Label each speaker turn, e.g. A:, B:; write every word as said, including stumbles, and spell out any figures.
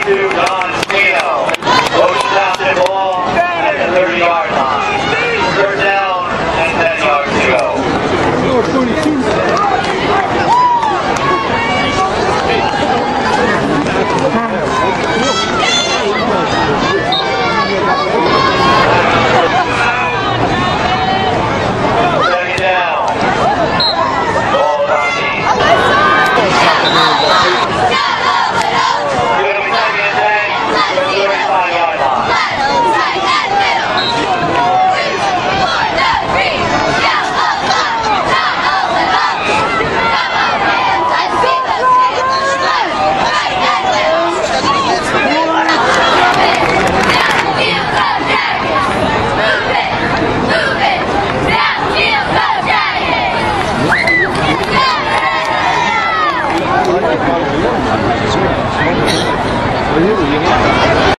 A: to Don Stino. Motion out to the ball at the thirty yard line. Third down and ten yards to go. Second down. Ball on the thirty-five yard line.
B: Really?